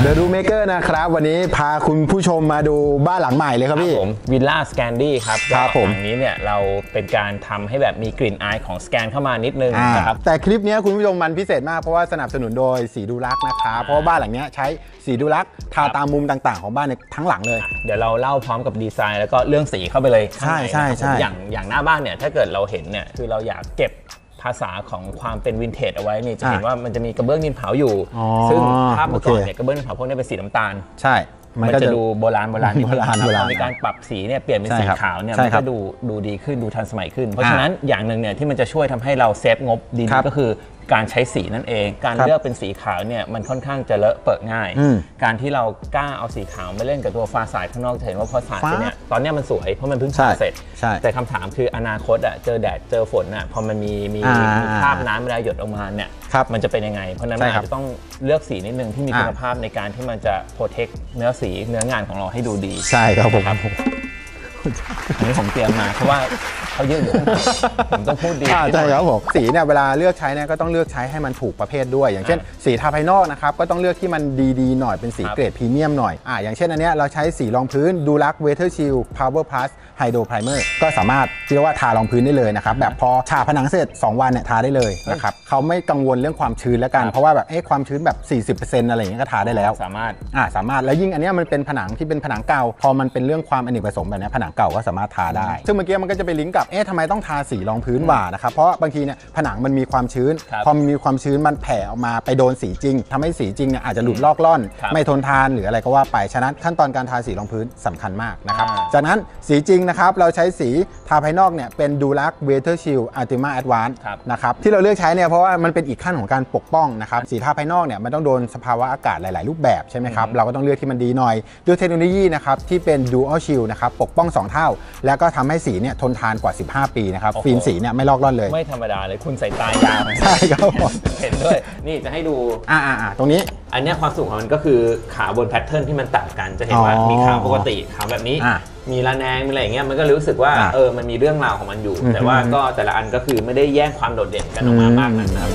The Room Maker นะครับวันนี้พาคุณผู้ชมมาดูบ้านหลังใหม่เลยครับพี่ผมวิลล่าสแกนดี้ครับครับผมหลังนี้เนี่ยเราเป็นการทำให้แบบมีกลิ่นอายของสแกนเข้ามานิดนึงนะครับแต่คลิปนี้คุณผู้ชมมันพิเศษมากเพราะว่าสนับสนุนโดยสีดูลักนะครับเพราะว่าบ้านหลังนี้ใช้สีดูลักทาตามมุมต่างๆของบ้านในทั้งหลังเลยเดี๋ยวเราเล่าพร้อมกับดีไซน์แล้วก็เรื่องสีเข้าไปเลยใช่ใช่ใช่อย่างหน้าบ้านเนี่ยถ้าเกิดเราเห็นเนี่ยคือเราอยากเก็บภาษาของความเป็นวินเทจเอาไว้นี่จะเห็นว่ามันจะมีกระเบื้องดินเผาอยู่ซึ่งภาพเมื่อก่อนเนี่ยกระเบื้องดินเผาพวกนี้เป็นสีน้ำตาลใช่มันจะดูโบราณนิดนึงในการปรับสีเนี่ยเปลี่ยนเป็นสีขาวเนี่ยมันก็ดูดีขึ้นดูทันสมัยขึ้นเพราะฉะนั้นอย่างหนึ่งเนี่ยที่มันจะช่วยทำให้เราเซฟงบดีก็คือการใช้สีนั่นเองการเลือกเป็นสีขาวเนี่ยมันค่อนข้างจะเลอะเปิดง่ายการที่เรากล้าเอาสีขาวมาเล่นกับตัวฟาสาดข้างนอกจะเห็นว่าฟาสาดเนี่ยตอนนี้มันสวยเพราะมันเพิ่งเสร็จแต่คำถามคืออนาคตเจอแดดเจอฝนพอมันมีคราบน้ำเวลาหยดออกมาเนี่ยมันจะเป็นยังไงเพราะนั้นอาจจะต้องเลือกสีนิดนึงที่มีคุณภาพในการที่มันจะโปรเทคเนื้อสีเนื้องานของเราให้ดูดีใช่ครับผมอันนี้ผมเตรียมมาเพราะว่าเขาเยอะอยู่ผมต้องพูดดีใช่ครับผมสีเนี่ยเวลาเลือกใช้เนี่ยก็ต้องเลือกใช้ให้มันถูกประเภทด้วยอย่างเช่นสีทาภายนอกนะครับก็ต้องเลือกที่มันดีๆหน่อยเป็นสีเกรดพรีเมียมหน่อยอย่างเช่นอันนี้เราใช้สีรองพื้นดูลักเวเทอร์ชิลพาวเวอร์พลัสไฮโดรไพรเมอร์ก็สามารถเรียกว่าทารองพื้นได้เลยนะครับแบบพอฉาบผนังเสร็จ2วันเนี่ยทาได้เลยนะครับเขาไม่กังวลเรื่องความชื้นแล้วกันเพราะว่าแบบความชื้นแบบ 40% อะไรอย่างเงี้ยก็ทาได้แล้วสามารถแล้วยิ่งอันนี้มันเป็นผนังที่เป็นผนังเก่าพอมันเป็นเรื่องความอเนกประสงค์แบบนี้ผนังเก่าก็สามารถทาได้ซึ่งเมื่อกี้มันก็จะไปลิงก์กับทำไมต้องทาสีรองพื้นหว่านะครับเพราะบางทีเนี่ยผนังมันมีความชื้นพอมันมีความชื้นมันแผ่ออกมาไปโดนสีจริงทำให้สีจริงเนี่ยอาจจะหลุดลอกล่อนไม่ทนทานหรืออะไรก็ว่าไปฉะนั้นขั้นตอนการทาสีรองพื้นสำคัญมากนะครับจากนั้นสีจริงนะครับเราใช้สีทาภายนอกเนี่ยเป็นดูลักเวเทอร์ชิลอัลติมาแอดวานซ์นะครับที่เราเลือกใช้เนี่ยเพราะว่ามันเป็นอีกขั้นของการปกป้องนะครับสีทาภายนอกเนี่ยมันต้องโดนสภาวะอากาศหลายๆรูปแบบใช่ไหมครับเราก็ต้องเลือกที่มันดีหน่อยด้วยเทคโนโลยีนะครับที่เป็น Dual Shield นะครับปกป้อง2เท่าแล้วก็ทำให้สีเนี่ยทนทานกว่า15 ปีนะครับฟิล์มสีเนี่ยไม่ลอกล่อนเลยไม่ธรรมดาเลยคุณใส่ตายาวใช่ครับเห็นด้วยนี่จะให้ดูตรงนี้อันนี้ความสูงของมันก็คือขาบนแพทเทิร์นที่มันต่างกันจะเห็นว่ามีขาปกติขาแบบนี้มีระแนงมีอะไรอย่างเงี้ยมันก็รู้สึกว่ามันมีเรื่องราวของมันอยู่แต่ว่าก็แต่ละอันก็คือไม่ได้แย่งความโดดเด่นกันออกมามากนะครับ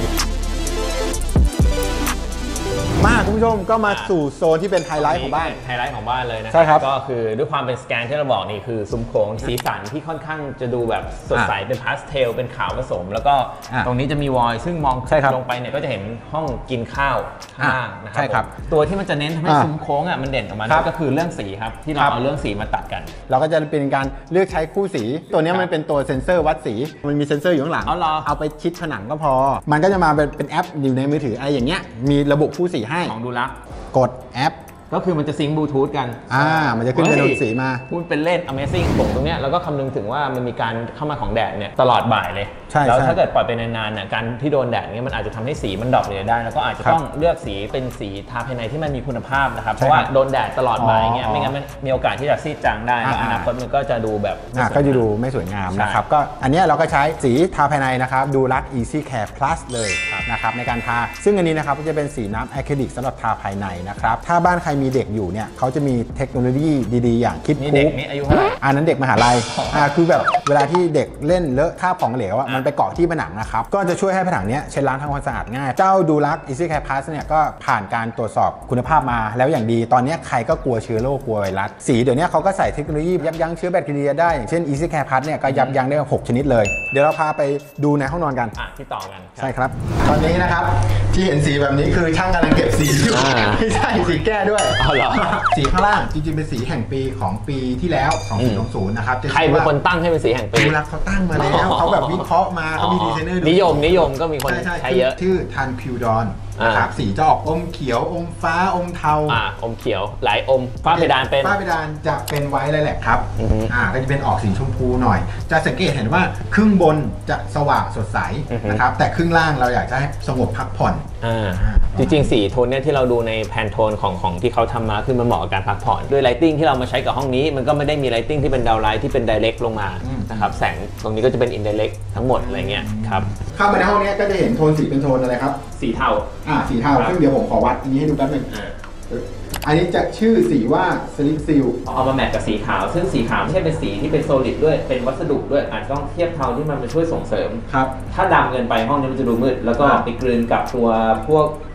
คุณผู้ชมก็มาสู่โซนที่เป็นไฮไลท์ของบ้านเลยนะใช่ครับก็คือด้วยความเป็นสแกนที่เราบอกนี่คือซุ้มโค้งสีสันที่ค่อนข้างจะดูแบบสดใสเป็นพาสเทลเป็นขาวผสมแล้วก็ตรงนี้จะมีวอยซึ่งมองลงไปเนี่ยก็จะเห็นห้องกินข้าวข้างล่างนะครับตัวที่มันจะเน้นทำให้ซุ้มโค้งมันเด่นออกมาก็คือเรื่องสีครับที่เราเอาเรื่องสีมาตัดกันเราก็จะเป็นการเลือกใช้คู่สีตัวนี้มันเป็นตัวเซ็นเซอร์วัดสีมันมีเซ็นเซอร์อยู่ข้างหลังเอาไปชิดผนังก็พอมันก็จะมาเป็นแอปอยู่ในมือถืออะไรอย่างเงี้ยมีระบบคู่สีให้ของดูลักกดแอปก็คือมันจะซิงค์บลูทูธกันมันจะขึ้นเป็นสีมาพูดเป็นเล่น Amazing ผมตรงเนี้ยแล้วก็คำนึงถึงว่ามันมีการเข้ามาของแดดเนี่ยตลอดบ่ายเลยแล้วถ้าเกิดปล่อยไปนานๆเนี่ยการที่โดนแดดเนี่ยมันอาจจะทำให้สีมันดรอปเลยได้แล้วก็อาจจะต้องเลือกสีเป็นสีทาภายในที่มันมีคุณภาพนะครับเพราะว่าโดนแดดตลอดบ่ายเงี้ยไม่งั้นมันมีโอกาสที่จะซีดจางได้อนาคตมันก็จะดูแบบก็จะดูไม่สวยงามนะครับก็อันนี้เราก็ใช้สีทาภายในนะครับดูลัก Easy Care Plus เลยนะครับในการทาซึ่งอันนี้นะครับก็จะเป็นสีน้ำอะคริลิกสำหรับทาภายในนะครับถ้าบ้านใครมีเด็กอยู่เนี่ยเขาจะมีเทคโนโลยีดีๆอย่างคิดคูปนี่อายุเท่าไหร่นั้นเด็กมหาลัยคือแบบเวลาที่เด็กเล่นเลอะคราบของเหลวมันไปเกาะที่ผนังนะครับก็จะช่วยให้ผนังเนี้ยเช็ดล้างทำความสะอาดง่ายเจ้าดูลัก Easy Care Plus เนี่ยก็ผ่านการตรวจสอบคุณภาพมาแล้วอย่างดีตอนนี้ใครก็กลัวเชื้อโรคกลัวไวรัสสีเดี๋ยวนี้เขาก็ใส่เทคโนโลยียับยั้งเชื้อแบคทีเรียได้อย่างเช่น Easy Care Plus เนี่ยก็ยับยั้งได้6ชนิดเลยเดี๋ยวเราพาไปดูในห้องนอนกันที่ต่อกันใช่ครับตอนนี้นะครับที่เห็นสีแบบนี้คือช่างกำลังเก็บสีอยู่ไม่ใช่สีแก้ด้วยสีข้างล่างจริงๆเป็นสีแห่งปีของปีที่แล้ว2020นะครับใครเป็นคนตั้งให้เป็นสีแห่งปีดูลักเขาตั้งมาแล้วเขาแบบวิเคราะห์มาเขามีดีไซเนอร์นิยมก็มีคนใช้เยอะชื่อทันพิวดอนนะครับสีจะออกอมเขียวอมฟ้าอมเทาอมเขียวหลายอมฝ้าเพดานจะเป็นไวท์เลยแหละครับก็จะเป็นออกสีชมพูหน่อยจะสังเกตเห็นว่าครึ่งบนจะสว่างสดใสนะครับแต่ครึ่งล่างเราอยากจะให้สงบพักผ่อนจริงๆสีโทนเนี่ยที่เราดูในแพนโทนของที่เขาทำมาคือมันเหมาะกับการพักผ่อนด้วยไลติ้งที่เรามาใช้กับห้องนี้มันก็ไม่ได้มีไลติ้งที่เป็นดาวไลท์ที่เป็นไดเรกลงมานะครับแสงตรงนี้ก็จะเป็นอินไดเรกทั้งหมดอะไรเงี้ยครับเข้ามาในห้องนี้ก็จะเห็นโทนสีเป็นโทนอะไรครับสีเทาสีเทาซึ่งเดี๋ยวผมขอวัดอันนี้ให้ดูแป๊บนึงอันนี้จะชื่อสีว่าสลิกซิลเอามาแมทกับสีขาวซึ่งสีขาวไม่ใช่เป็นสีที่เป็นโซลิดด้วยเป็นวัสดุด้วยอาจจะต้องเทียบเทาที่มันมาช่วยส่งเสริมครับถ้าดำเกินไปห้องนี้มันจะดูมืดแล้วก็ไปกลืนกับตัวพวก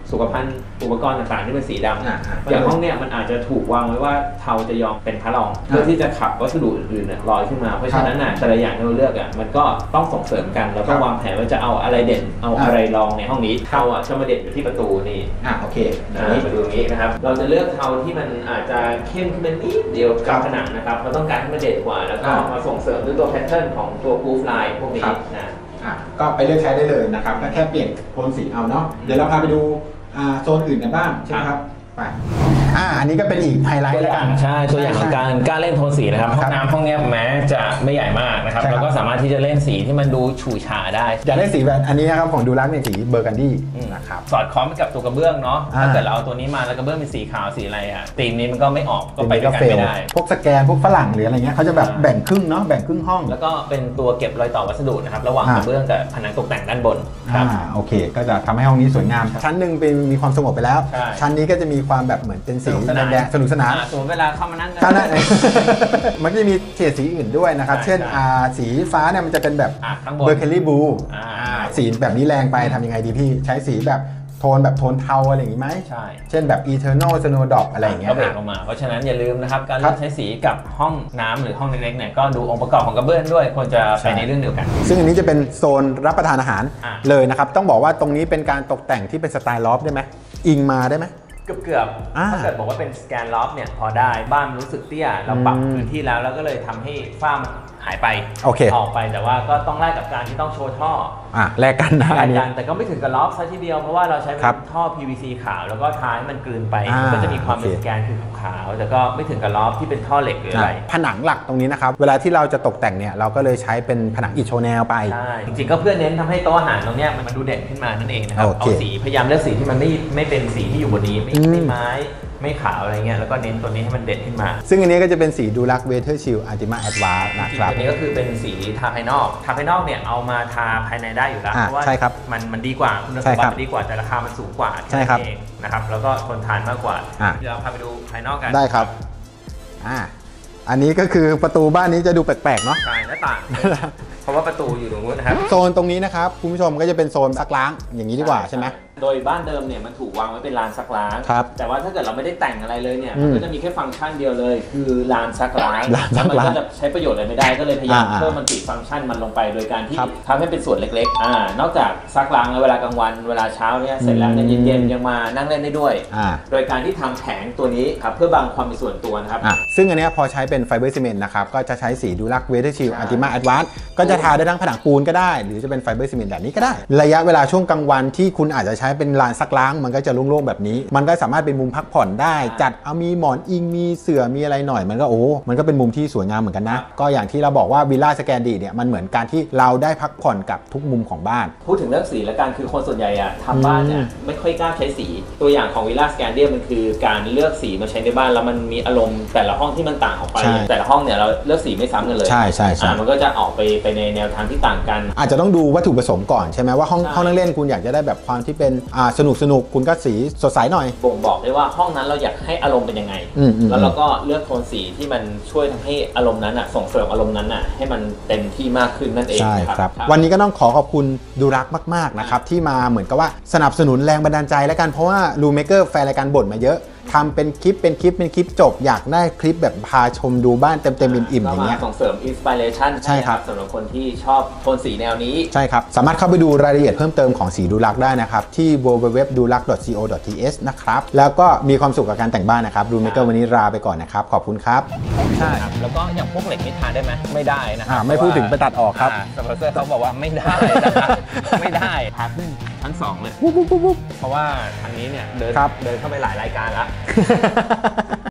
สุขภัณฑ์อุปกรณ์ต่างๆที่เป็นสีดำอย่างห้องเนี่ยมันอาจจะถูกวางไว้ว่าเทาจะยอมเป็นพระรองเพื่อที่จะขับวัสดุอื่นๆลอยขึ้นมาเพราะฉะนั้นแต่ละอย่างที่เราเลือกมันก็ต้องส่งเสริมกันแล้วก็วางแผนว่าจะเอาอะไรเด่นเอาอะไรรองในห้องนี้เทาจะมาเด่นอยู่ที่ประตูนี่โอเคมาดูนี้นะครับเราจะเลือกเทาที่มันอาจจะเข้มขึ้นนิดเดียวกับผนังนะครับเราต้องการให้มันเด่นกว่าแล้วก็มาส่งเสริมด้วยตัวแพทเทิร์นของตัวกรูฟไลน์พวกนี้นะก็ไปเลือกใช้ได้เลยนะครับแค่เปลี่ยนโทนสีเอาเนาะเดี๋ยวเราพาไปดูโซนอื่นกันบ้างใช่ไหมครับไปอันนี้ก็เป็นอีกไฮไลท์แล้วกันใช่ตัวอย่างของการเล่นโทนสีนะครับห้องน้ำห้องนี้แม้จะไม่ใหญ่มากนะครับเราก็สามารถที่จะเล่นสีที่มันดูฉู่ฉาได้อยากเล่นสีแบบอันนี้นะครับของดูรักเนี่ยสีเบอร์กันดี้นะครับสอดคล้องกับตัวกระเบื้องเนาะถ้าเกิดเราเอาตัวนี้มาแล้วกระเบื้องเป็นสีขาวสีอะไรธีมนี้มันก็ไม่ออกก็ไปด้วยกันไม่ได้พวกสแกนพวกฝรั่งหรืออะไรเงี้ยเขาจะแบบแบ่งครึ่งเนาะแบ่งครึ่งห้องแล้วก็เป็นตัวเก็บรอยต่อวัสดุนะครับระหว่างกระเบื้องกับผนังตกแต่งด้านบนโอเคก็จะทำให้ห้องนี้สวยงามชั้นหนึ่งเป็นมีความสงบไปแล้วชั้นนี้ก็จะมีความแบบเหมือนเป็นสีแดงสนุกสนานส่วนเวลาเข้ามานั่งมันจะมีเฉดสีอื่นด้วยนะครับเช่นสีฟ้าเนี่ยมันจะเป็นแบบเบอร์เคลลี่บลูสีแบบนี้แรงไปทำยังไงดีพี่ใช้สีแบบโทนเทาอะไรอย่างนี้ไหมใช่เช่นแบบ Eternal Snowdrop อะไรอย่างเงี้ยก็เบรกออกมาเพราะฉะนั้นอย่าลืมนะครับการเลือกใช้สีกับห้องน้ำหรือห้องเล็กๆเนี่ยก็ดูองค์ประกอบของกระเบื้องด้วยควรจะไปในเรื่องเดียวกันซึ่งอันนี้จะเป็นโซนรับประทานอาหารเลยนะครับต้องบอกว่าตรงนี้เป็นการตกแต่งที่เป็นสไตล์ลอฟได้ไหมอิงมาได้ไหมเกือบถ้าเกิดบอกว่าเป็นสแกนล็อบเนี่ยพอได้บ้านรู้สึกเตี้ยเราปรับพื้นที่แล้วก็เลยทำให้ฝ้ามันหายไปออกไปแต่ว่าก็ต้องแลกกับการที่ต้องโชว์ท่อแลกกันนะอันนี้แต่ก็ไม่ถึงกับล็อบซะทีเดียวเพราะว่าเราใช้เป็นท่อ PVC ขาวแล้วก็ท้ายมันกลืนไปก็จะมีความเป็นสแกนคือขาวแต่ก็ไม่ถึงกับล็อบที่เป็นท่อเหล็กหรืออะไรผนังหลักตรงนี้นะครับเวลาที่เราจะตกแต่งเนี่ยเราก็เลยใช้เป็นผนังอิฐโชแนลไปใช่จริงๆก็เพื่อเน้นทำให้โต๊ะอาหารตรงนี้มันดูเด่นขึ้นมานั่นเองนะครับเอาสีพยายามเลือกสีที่มันไม่เป็นสีที่อยู่บนนี้ไม่ไม้ไม่ขาวอะไรเงี้ยแล้วก็เน้นตัวนี้ให้มันเด่นขึ้นมาซึ่งอันนี้ก็จะเป็นสีดูลักเวเทอร์ชิลอัลติมาแอดวานซ์นะครับอันนี้ก็คือเป็นสีทาภายนอกเนี่ยเอามาทาภายในได้อยู่แล้วเพราะว่ามันดีกว่าคุณสมบัติมันดีกว่าแต่ราคามันสูงกว่าใช่ครับเองนะครับแล้วก็ทนทานมากกว่าเดี๋ยวเราพาไปดูภายนอกกันได้ครับอันนี้ก็คือประตูบ้านนี้จะดูแปลกๆเนาะใช่หน้าต่างเพราะว่าประตูอยู่ตรงนู้นนะครับโซนตรงนี้นะครับคุณผู้ชมก็จะเป็นโซนซักล้างอย่างนี้ดีกว่าใช่ไหมโดยบ้านเดิมเนี่ยมันถูกวางไว้เป็นลานซักล้างแต่ว่าถ้าเกิดเราไม่ได้แต่งอะไรเลยเนี่ยมันก็จะมีแค่ฟังก์ชันเดียวเลยคือลานซักล้างแล้วมันก็จะใช้ประโยชน์อะไรไม่ได้ก็เลยพยายามเพิ่มมันติดฟังก์ชันมันลงไปโดยการที่ทำให้เป็นส่วนเล็กๆนอกจากซักล้างเวลากลางวันเวลาเช้าเนี่ยเสร็จแล้วเนี่ยเย็นๆยังมานั่งเล่นได้ด้วยโดยการที่ทำแผงตัวนี้ครับเพื่อบังความเป็นส่วนตัวนะครับซึ่งอันนี้พอใช้เป็นไฟเบอร์ซีเมนต์นะครับก็จะใช้สีดูลักเวเทอร์ชิลอัลติมาแอดวานซ์ก็จะทาได้ทั้งผนังปูนก็ได้หรือจะเป็นไฟเบอร์ซีเมนต์แบบนี้ก็ได้ระยะเวลาช่วงกลางวันที่คุณอาจจะใช้เป็นลานซักล้างมันก็จะโล่งๆแบบนี้มันก็สามารถเป็นมุมพักผ่อนได้จัดเอามีหมอนอิงมีเสื่อมีอะไรหน่อยมันก็เป็นมุมที่สวยงามเหมือนกันนะก็อย่างที่เราบอกว่าวิลล่าสแกนดีเนี่ยมันเหมือนการที่เราได้พักผ่อนกับทุกมุมของบ้านพูดถึงเรื่องสีและการคือคนส่วนใหญ่ทำบ้านเนี่ยไม่ค่อยกล้าใช้สีตัวอย่างของวิลล่าสแกนดีมันคือการเลือกสีมาใช้ในบ้านแล้วมันมีอารมณ์แต่ละห้องที่มันต่างออกไปแต่ละห้องเนี่ยเราเลือกสีไม่ซ้ำกันเลยใช่มันก็จะออกไปในแนวทางที่ต่างกันอาจจะต้องดูวัตถุประสงค์ก่อนใช่ไหมว่าห้องนั่งเล่นคุณอยากจะได้แบบความที่เป็นสนุกคุณก็สีสดใสหน่อยบ่งบอกได้ว่าห้องนั้นเราอยากให้อารมณ์เป็นยังไงแล้วเราก็เลือกโทนสีที่มันช่วยทำให้อารมณ์นั้นส่งเสริมอารมณ์นั้นให้มันเต็มที่มากขึ้นนั่นเองใช่ครับวันนี้ก็ต้องขอบคุณดูรักมากๆนะครับที่มาเหมือนกับว่าสนับสนุนแรงบันดาลใจแล้วกันเพราะว่ารูเมเกอร์แฟนรายการบ่นมาเยอะทำเป็นคลิปจบอยากได้คลิปแบบพาชมดูบ้านเต็มอิ่มๆอย่างเงี้ยส่งเสริมอินสปิเรชันใช่ครับสำหรับคนที่ชอบโทนสีแนวนี้ใช่ครับสามารถเข้าไปดูรายละเอียดเพิ่มเติมของสีดูรักได้นะครับที่ www.dulac.co.th นะครับแล้วก็มีความสุขกับการแต่งบ้านนะครับรูเมเกอร์วันนี้ลาไปก่อนนะครับขอบคุณครับใช่ครับแล้วก็อย่างพวกเหล็กนี่ทาได้ไหมไม่ได้นะครับไม่พูดถึงไปตัดออกครับสปอนเซอร์เขาบอกว่าไม่ได้ไม่ได้พาขึ้นชั้น2เลยเพราะว่าทางนี้เนี่ยเดินเข้าไปหลายรายการแล้ว